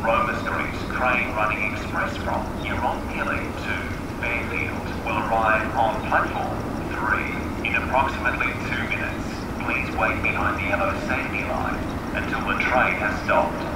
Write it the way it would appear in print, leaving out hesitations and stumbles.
Roma Street train running express from Yirongkili to Fairfield will arrive on platform 3 in approximately 2 minutes. Please wait behind the yellow safety line until the train has stopped.